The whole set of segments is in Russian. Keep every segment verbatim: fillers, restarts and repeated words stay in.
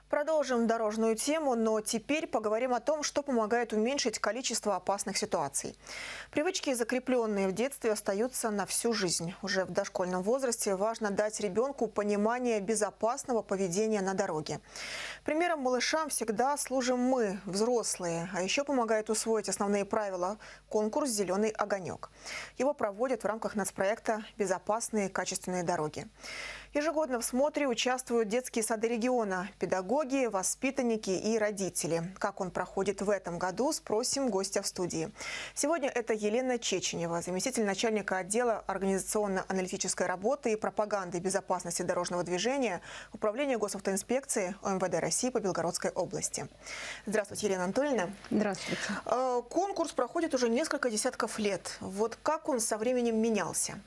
Продолжим дорожную тему, но теперь поговорим о том, что помогает уменьшить количество опасных ситуаций. Привычки, закрепленные в детстве, остаются на всю жизнь. Уже в дошкольном возрасте важно дать ребенку понимание безопасного поведения на дороге. Примером малышам всегда служим мы, взрослые, а еще помогает усвоить основные правила конкурс «Зеленый огонек». Его проводят в рамках нацпроекта «Безопасные качественные дороги». Ежегодно в смотре участвуют детские сады региона, педагоги, воспитанники и родители. Как он проходит в этом году, спросим гостя в студии. Сегодня это Елена Чеченева, заместитель начальника отдела организационно-аналитической работы и пропаганды безопасности дорожного движения Управления госавтоинспекции ОМВД России по Белгородской области. Здравствуйте, Елена Анатольевна. Здравствуйте. Конкурс проходит уже несколько десятков лет. Вот как он со временем менялся?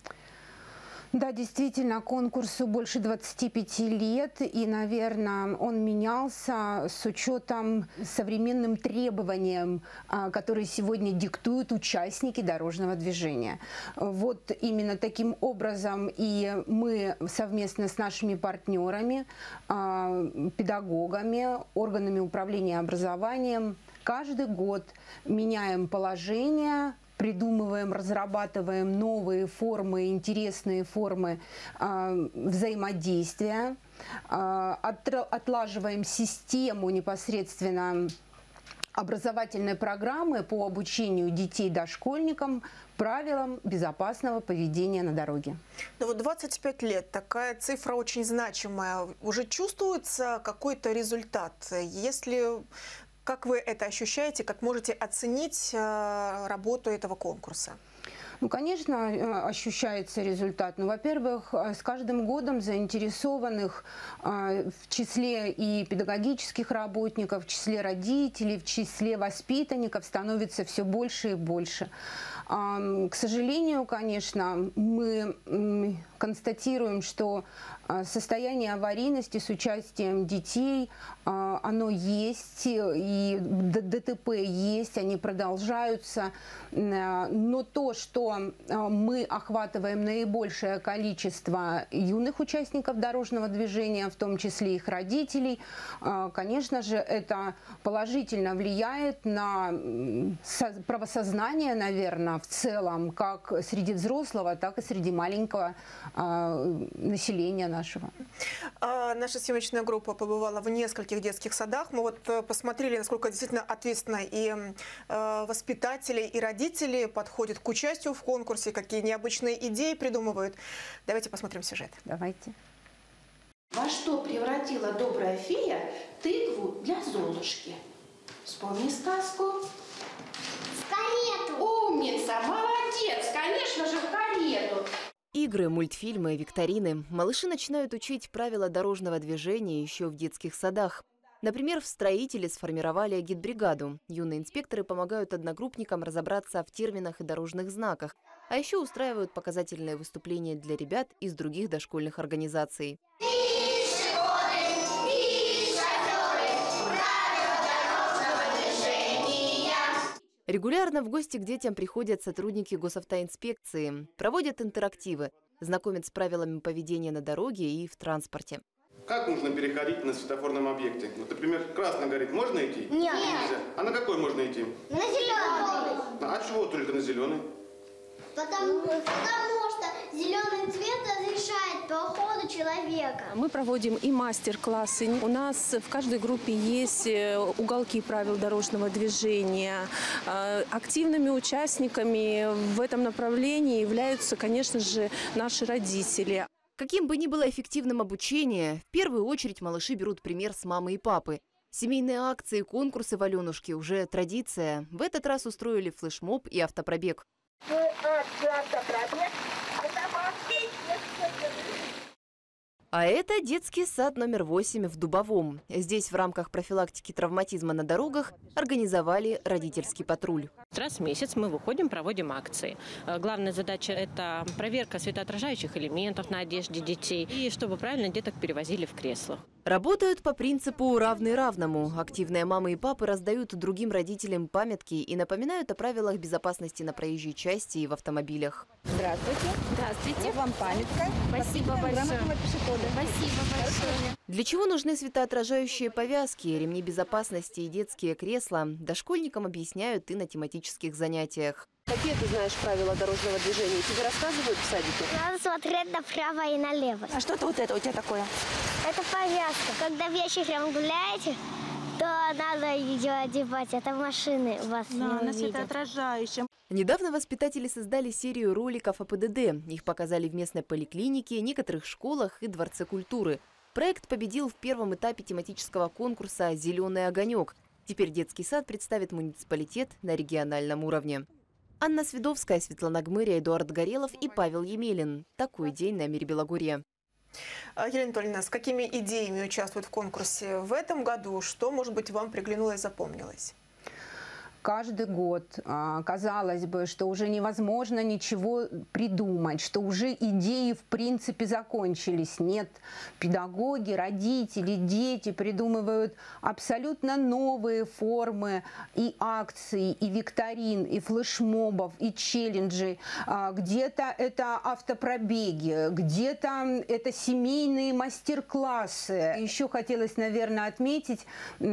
Да, действительно, конкурсу больше двадцати пяти лет, и, наверное, он менялся с учетом современным требованиям, которые сегодня диктуют участники дорожного движения. Вот именно таким образом и мы совместно с нашими партнерами, педагогами, органами управления образованием каждый год меняем положение, придумываем, разрабатываем новые формы, интересные формы э, взаимодействия, э, отлаживаем систему непосредственно образовательной программы по обучению детей дошкольникам правилам безопасного поведения на дороге. Ну вот двадцать пять лет, такая цифра очень значимая. Уже чувствуется какой-то результат? Если... Как вы это ощущаете, как можете оценить э, работу этого конкурса? Ну, конечно, ощущается результат. Ну, во-первых, с каждым годом заинтересованных э, в числе и педагогических работников, в числе родителей, в числе воспитанников становится все больше и больше. Э, к сожалению, конечно, мы э, констатируем, что состояние аварийности с участием детей, оно есть, и ДТП есть, они продолжаются. Но то, что мы охватываем наибольшее количество юных участников дорожного движения, в том числе их родителей, конечно же, это положительно влияет на правосознание, наверное, в целом, как среди взрослого, так и среди маленького населения нашего. А, наша съемочная группа побывала в нескольких детских садах. Мы вот посмотрели, насколько действительно ответственно и э, воспитатели, и родители подходят к участию в конкурсе, какие необычные идеи придумывают. Давайте посмотрим сюжет. Давайте. Во что превратила добрая фея тыкву для Золушки? Вспомни сказку. В карету. Умница, молодец, конечно же, в карету. Игры, мультфильмы, викторины. Малыши начинают учить правила дорожного движения еще в детских садах. Например, в строителе сформировали агитбригаду. Юные инспекторы помогают одногруппникам разобраться в терминах и дорожных знаках. А еще устраивают показательные выступления для ребят из других дошкольных организаций. Регулярно в гости к детям приходят сотрудники госавтоинспекции, проводят интерактивы, знакомят с правилами поведения на дороге и в транспорте. Как нужно переходить на светофорном объекте? Вот, например, красный горит, можно идти? Нет. Нельзя. А на какой можно идти? На зеленый. А чего только на зеленый? Потому, потому что зеленый цвет разрешает по ходу человека. Мы проводим и мастер-классы. У нас в каждой группе есть уголки правил дорожного движения. Активными участниками в этом направлении являются, конечно же, наши родители. Каким бы ни было эффективным обучение, в первую очередь малыши берут пример с мамы и папы. Семейные акции, конкурсы в Аленушке уже традиция. В этот раз устроили флешмоб и автопробег. А это детский сад номер восемь в Дубовом. Здесь в рамках профилактики травматизма на дорогах организовали родительский патруль. Раз в месяц мы выходим, проводим акции. Главная задача – это проверка светоотражающих элементов на одежде детей и чтобы правильно деток перевозили в креслах. Работают по принципу «равный равному». Активные мамы и папы раздают другим родителям памятки и напоминают о правилах безопасности на проезжей части и в автомобилях. Здравствуйте. Здравствуйте. Вот вам памятка. Спасибо большое. Спасибо большое. Для чего нужны светоотражающие повязки, ремни безопасности и детские кресла, дошкольникам объясняют и на тематических занятиях. Какие ты знаешь правила дорожного движения? Тебе рассказывают в садике? Надо смотреть направо и налево. А что это вот это у тебя такое? Это повязка. Когда вечером гуляете, то надо ее одевать. Это машины вас Да, не на увидят. светоотражающем. Недавно воспитатели создали серию роликов о ПДД. Их показали в местной поликлинике, некоторых школах и Дворце культуры. Проект победил в первом этапе тематического конкурса «Зеленый огонек». Теперь детский сад представит муниципалитет на региональном уровне. Анна Свидовская, Светлана Гмыря, Эдуард Горелов и Павел Емелин. Такой день на Мире Белогорье. Елена Анатольевна, с какими идеями участвуют в конкурсе в этом году? Что, может быть, вам приглянулось и запомнилось? Каждый год казалось бы, что уже невозможно ничего придумать, что уже идеи в принципе закончились. Нет, педагоги, родители, дети придумывают абсолютно новые формы и акций, и викторин, и флешмобов, и челленджей. Где-то это автопробеги, где-то это семейные мастер-классы. Еще хотелось, наверное, отметить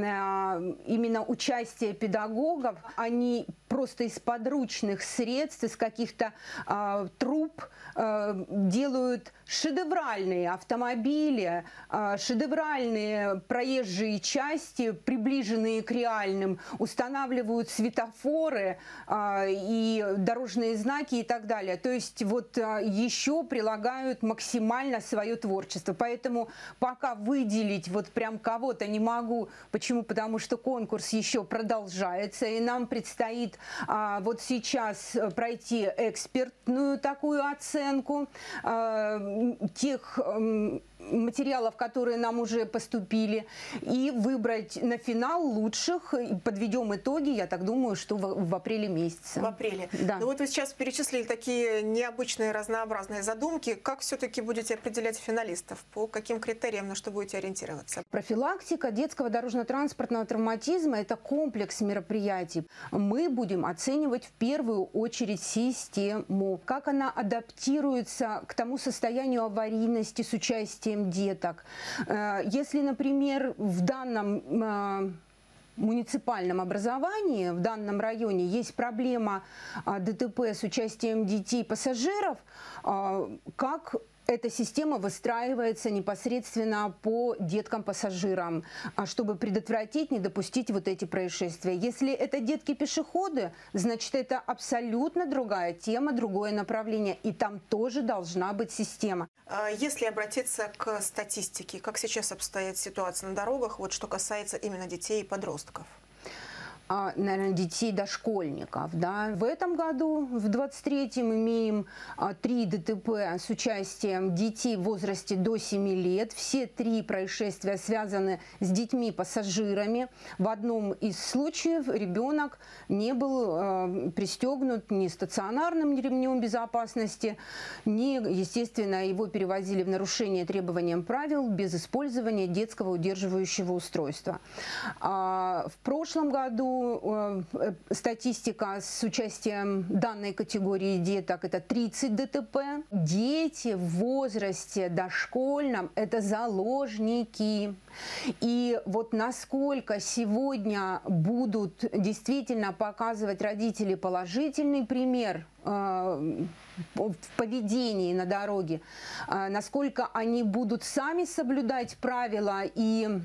именно участие педагогов. Они просто из подручных средств, из каких-то э, труб э, делают шедевральные автомобили, э, шедевральные проезжие части, приближенные к реальным, устанавливают светофоры э, и дорожные знаки и так далее. То есть вот э, еще прилагают максимально свое творчество. Поэтому пока выделить вот прям кого-то не могу. Почему? Потому что конкурс еще продолжается, и нам предстоит а, вот сейчас пройти экспертную такую оценку а, тех а, материалов, которые нам уже поступили, и выбрать на финал лучших. Подведем итоги, я так думаю, что в, в апреле месяце. В апреле. Да. Ну вот вы сейчас перечислили такие необычные, разнообразные задумки. Как все-таки будете определять финалистов? По каким критериям, на что будете ориентироваться? Профилактика детского дорожно-транспортного травматизма – это комплекс мероприятий. Мы будем оценивать в первую очередь систему, как она адаптируется к тому состоянию аварийности с участием деток. Если, например, в данном муниципальном образовании, в данном районе есть проблема ДТП с участием детей-пассажиров, как эта система выстраивается непосредственно по деткам-пассажирам, чтобы предотвратить, не допустить вот эти происшествия. Если это детки-пешеходы, значит, это абсолютно другая тема, другое направление. И там тоже должна быть система. Если обратиться к статистике, как сейчас обстоит ситуация на дорогах, вот что касается именно детей и подростков? Наверное, детей дошкольников. Да. В этом году, в двадцать третьем, имеем три ДТП с участием детей в возрасте до семи лет. Все три происшествия связаны с детьми-пассажирами. В одном из случаев ребенок не был э, пристегнут ни стационарным ремнем безопасности, ни, естественно, его перевозили в нарушение требованиям правил без использования детского удерживающего устройства. А в прошлом году статистика с участием данной категории деток – это тридцать ДТП. Дети в возрасте дошкольном – это заложники. И вот насколько сегодня будут действительно показывать родители положительный пример в поведении на дороге, насколько они будут сами соблюдать правила и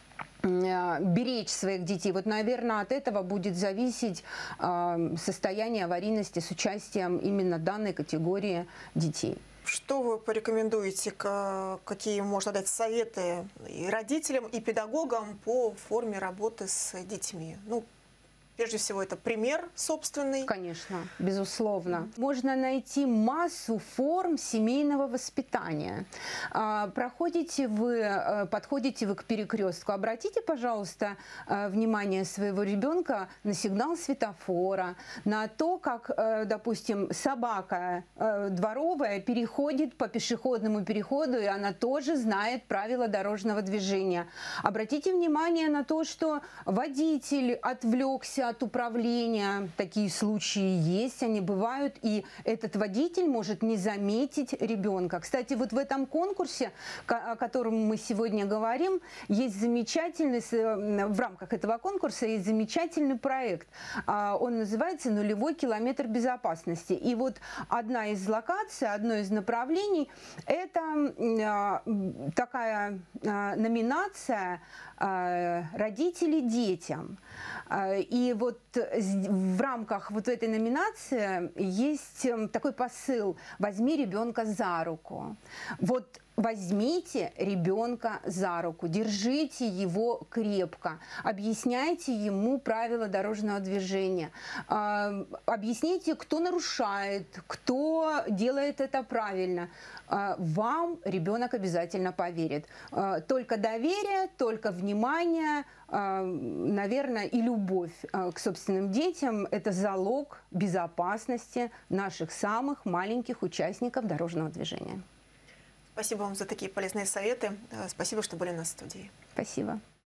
беречь своих детей. Вот, наверное, от этого будет зависеть э, состояние аварийности с участием именно данной категории детей. Что вы порекомендуете, какие можно дать советы и родителям, и педагогам по форме работы с детьми? Ну, Прежде всего, это пример собственный. Конечно, безусловно. Можно найти массу форм семейного воспитания. Проходите вы, подходите вы к перекрестку, обратите, пожалуйста, внимание своего ребенка на сигнал светофора, на то, как, допустим, собака дворовая переходит по пешеходному переходу, и она тоже знает правила дорожного движения. Обратите внимание на то, что водитель отвлекся от управления. Такие случаи есть, они бывают, и этот водитель может не заметить ребенка. Кстати, вот в этом конкурсе, о котором мы сегодня говорим, есть замечательный, в рамках этого конкурса есть замечательный проект. Он называется «Нулевой километр безопасности». И вот одна из локаций, одно из направлений – это такая номинация «Родители детям». И вот в рамках вот этой номинации есть такой посыл: возьми ребенка за руку. Вот возьмите ребенка за руку, держите его крепко, объясняйте ему правила дорожного движения, объясните, кто нарушает, кто делает это правильно. Вам ребенок обязательно поверит. Только доверие, только внимание, наверное, и любовь к собственным детям – это залог безопасности наших самых маленьких участников дорожного движения. Спасибо вам за такие полезные советы. Спасибо, что были у нас в студии. Спасибо.